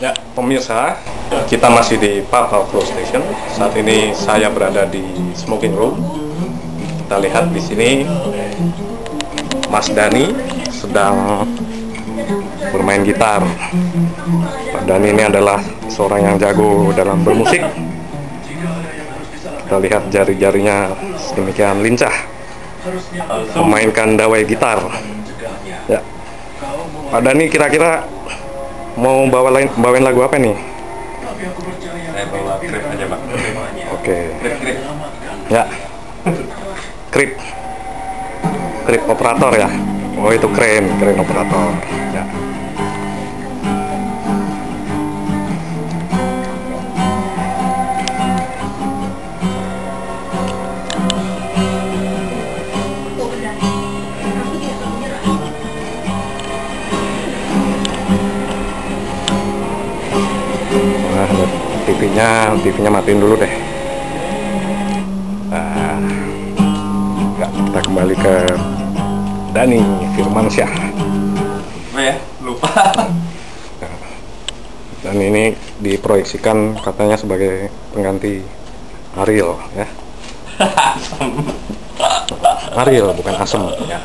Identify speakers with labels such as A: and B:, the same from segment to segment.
A: Ya, pemirsa, kita masih di Papa Flow Station. Saat ini saya berada di smoking room. Kita lihat di sini Mas Dani sedang bermain gitar. Pak Dani ini adalah seorang yang jago dalam bermusik. Kita lihat jari-jarinya sedemikian lincah memainkan dawai gitar. Ya, Pak Dani kira-kira mau bawain lagu apa nih?
B: Saya bawa krip aja, Pak.
A: Oke.
B: Krip.
A: Ya. Krip operator ya. Oh, itu keren operator. Ya. TV-nya matiin dulu deh. Nah, kita kembali ke Dani Firmansyah.
B: Oh ya, lupa.
A: Dan ini diproyeksikan katanya sebagai pengganti Ariel ya. Ariel bukan asem ya.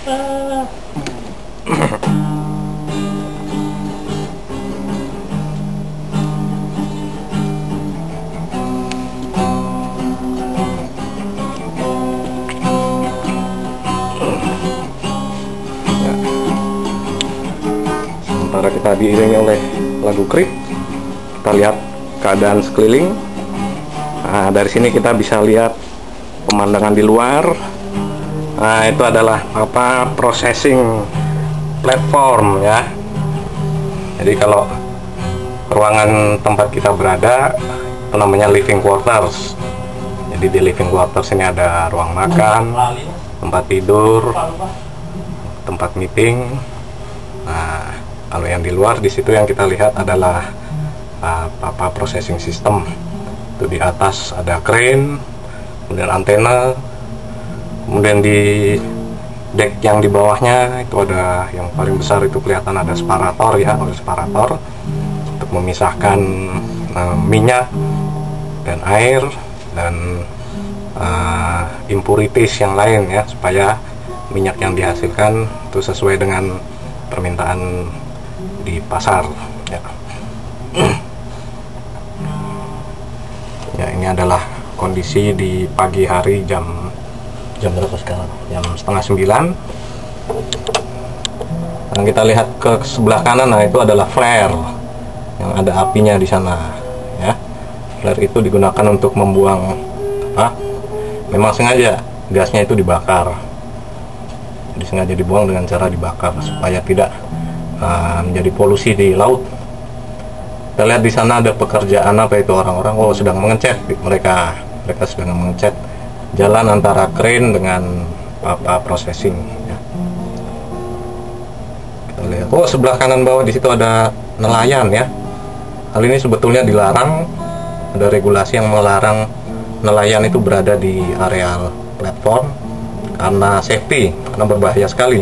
A: Sementara kita diiringi oleh lagu Krip, kita lihat keadaan sekeliling. Nah, dari sini kita bisa lihat pemandangan di luar. Nah, itu adalah processing platform ya. Jadi kalau ruangan tempat kita berada itu namanya living quarters. Jadi di living quarters ini ada ruang makan, tempat tidur, tempat meeting. Nah, kalau yang di luar di situ yang kita lihat adalah processing system. Itu di atas ada crane, kemudian antena, kemudian di deck yang di bawahnya itu ada yang paling besar itu kelihatan ada separator ya, separator untuk memisahkan minyak dan air dan impurities yang lain ya, supaya minyak yang dihasilkan itu sesuai dengan permintaan di pasar ya. Ya, ini adalah kondisi di pagi hari jam berapa sekarang? Jam 8:30. Dan kita lihat ke sebelah kanan, nah itu adalah flare yang ada apinya di sana ya. Flare itu digunakan untuk membuang memang sengaja gasnya itu dibakar. Jadi sengaja dibuang dengan cara dibakar supaya tidak menjadi polusi di laut. Kita lihat di sana ada pekerjaan apa itu, orang-orang sedang mengecat, mereka sedang mengecat jalan antara crane dengan processing ya. Kita lihat sebelah kanan bawah di situ ada nelayan ya. Hal ini sebetulnya dilarang, ada regulasi yang melarang nelayan itu berada di areal platform karena safety, karena berbahaya sekali.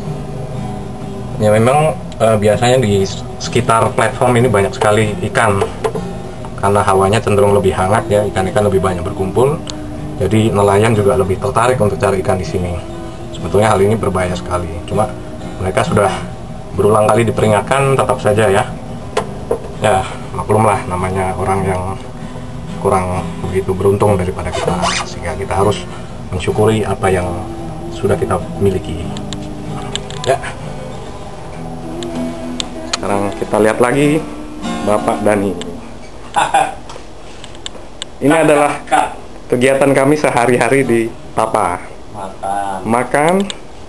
A: Ya memang biasanya di sekitar platform ini banyak sekali ikan karena hawanya cenderung lebih hangat ya, ikan-ikan lebih banyak berkumpul. Jadi nelayan juga lebih tertarik untuk cari ikan di sini. Sebetulnya hal ini berbahaya sekali. Cuma mereka sudah berulang kali diperingatkan, tetap saja ya. Ya maklumlah, namanya orang yang kurang begitu beruntung daripada kita, sehingga kita harus mensyukuri apa yang sudah kita miliki. Ya. Sekarang kita lihat lagi Bapak Dani. Ini adalah kegiatan kami sehari-hari di Papa. Makan,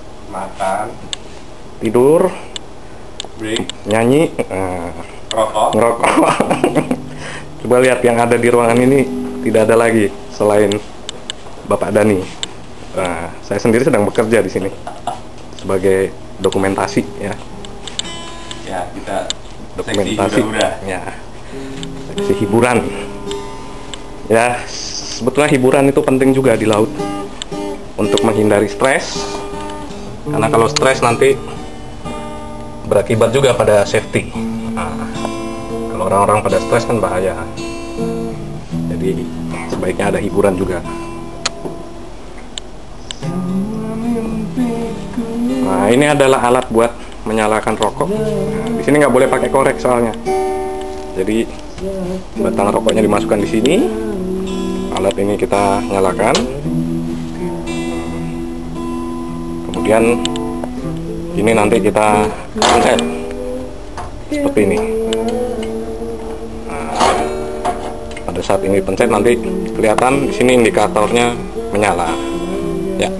A: tidur,
B: break,
A: nyanyi, ngerokok. Coba lihat yang ada di ruangan ini, tidak ada lagi selain Bapak Dani. Nah, saya sendiri sedang bekerja di sini sebagai dokumentasi ya.
B: Ya, kita
A: Dokumentasi ya, seksi hiburan ya. Sebetulnya hiburan itu penting juga di laut untuk menghindari stres, karena kalau stres nanti berakibat juga pada safety. Nah, Kalau orang-orang pada stres kan bahaya. Jadi sebaiknya ada hiburan juga. Nah, ini adalah alat buat menyalakan rokok. Nah, di sini nggak boleh pakai korek soalnya. Jadi batang rokoknya dimasukkan di sini. Alat ini kita nyalakan. Kemudian ini nanti kita pencet seperti ini. Nah, pada saat ini pencet nanti kelihatan di sini indikatornya menyala. Ya.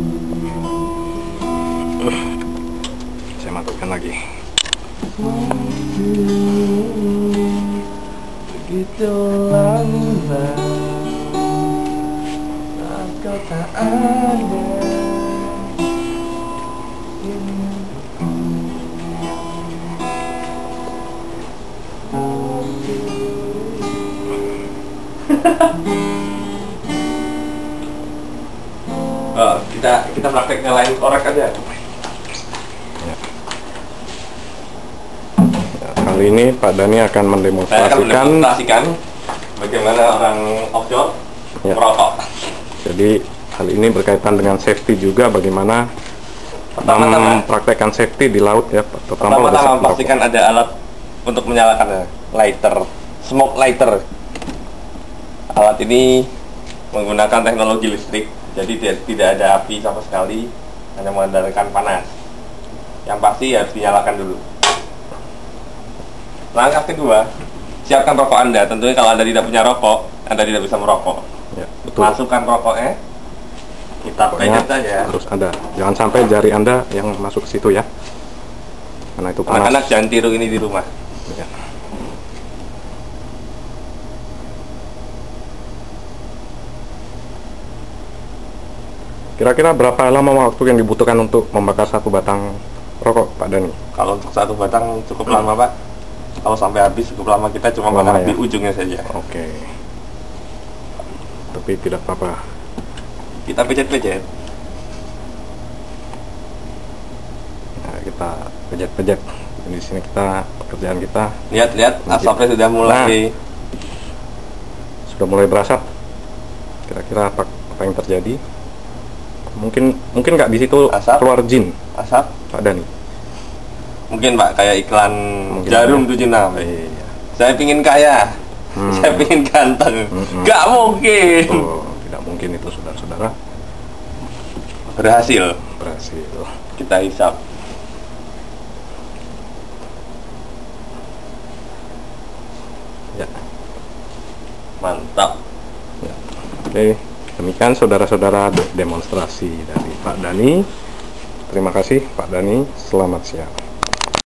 A: Saya matikan lagi.
B: Begitu lama kau tak ada. Oh, kita praktek nyalain korek aja.
A: Ya. Kali ini Pak Dani akan mendemonstrasikan
B: bagaimana orang offshore merokok.
A: Jadi hal ini berkaitan dengan safety juga, bagaimana mempraktekkan safety di laut ya.
B: Pertama-tama pastikan ada alat untuk menyalakan lighter, smoke lighter. Alat ini menggunakan teknologi listrik, jadi tidak ada api sama sekali, hanya mengandalkan panas. Yang pasti harus dinyalakan dulu. Langkah kedua, siapkan rokok Anda. Tentunya kalau Anda tidak punya rokok, Anda tidak bisa merokok.
A: Ya, betul.
B: Masukkan rokoknya, kita pencet saja.
A: Harus ada. Jangan sampai jari Anda yang masuk ke situ ya. Karena itu panas.
B: Anak-anak jangan tiru ini di rumah.
A: Ya. Kira-kira berapa lama waktu yang dibutuhkan untuk membakar satu batang rokok, Pak Dani?
B: Kalau untuk satu batang cukup lama, Pak. Kalau sampai habis cukup lama, kita cuma mengambil ujungnya saja.
A: Oke. Tapi tidak apa-apa.
B: Kita pejat-pejat.
A: Nah, kita pejat-pejat. Di sini kita pekerjaan kita.
B: Lihat asapnya sudah mulai.
A: Sudah mulai berasap. Kira-kira apa yang terjadi? Mungkin nggak di situ keluar jin.
B: Asap,
A: Pak Dani.
B: Mungkin Pak, kayak iklan jarum 76.
A: Iya.
B: Saya pingin kaya, saya pingin ganteng. Gak mungkin.
A: Tidak mungkin itu, saudara-saudara.
B: Berhasil. Kita hisap.
A: Ya.
B: Mantap.
A: Ya. Oke, demikian saudara-saudara demonstrasi dari Pak Dani. Terima kasih Pak Dani. Selamat siang.